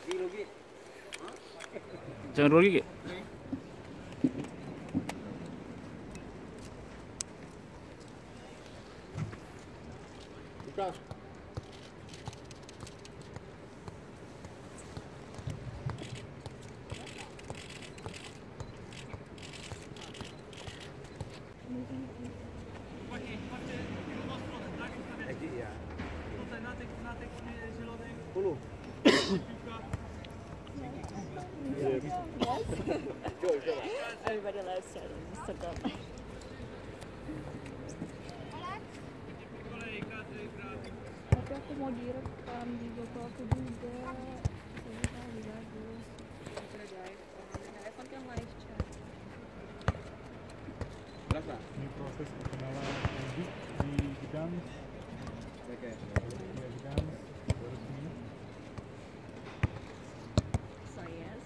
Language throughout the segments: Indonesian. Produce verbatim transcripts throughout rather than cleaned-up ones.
Jangan rugi, Ki. Buka. Puluh. Everybody loves Charlie on Instagram. Tapi aku mau direkam di GoPro aku juga. Saya kan lebih bagus. Cara drive. Kalau iPhone kan live chat. Berapa? Ini proses perkenalan Edi di bidang Oke. ya bidang resmi. So yes.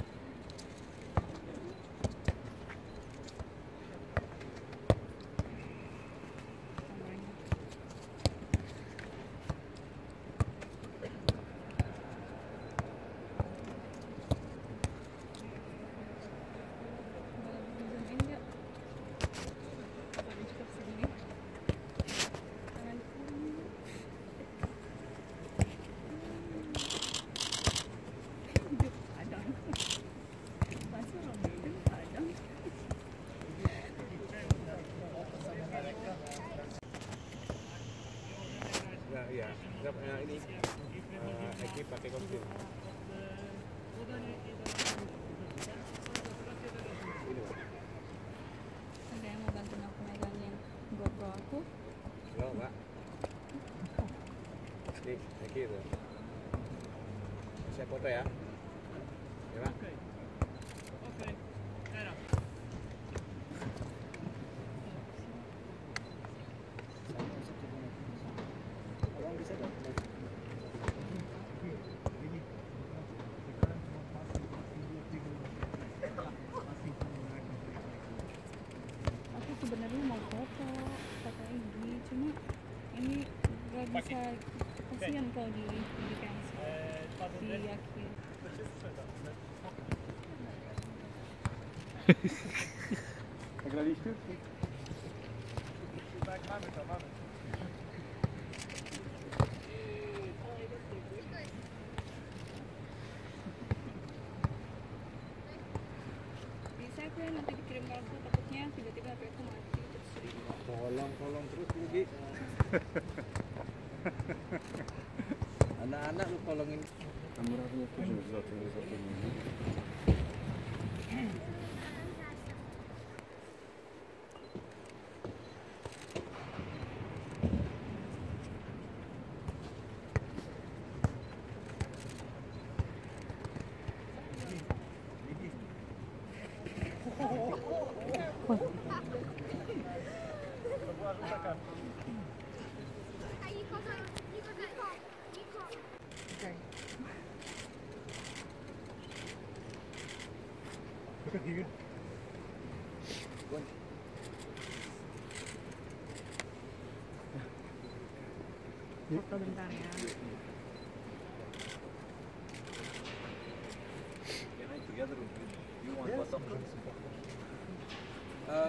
Nah, iya. Enggak ya, ini. Uh, Eki pakai kostum. Ini, Pak. Ada yang mau bantuin aku megangin GoPro aku? Enggak, Pak. Nih, Eki itu. Saya foto ya. Ya, Pak. Aku sebenarnya mau foto foto Egi, cuma ini gak bisa, kasihan kalau di di cancel di akhir. Agradeço. Bisa aku ya nanti dikirim ke aku, takutnya tiba-tiba H P aku mati terus Tolong, tolong terus Egi. Anak-anak lu tolongin. Kamera lu satu satu ini. foto bentar ya. Uh,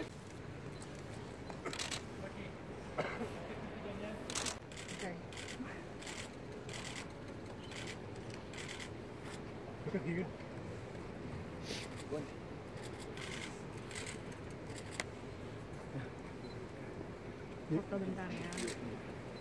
Foto bentar ya.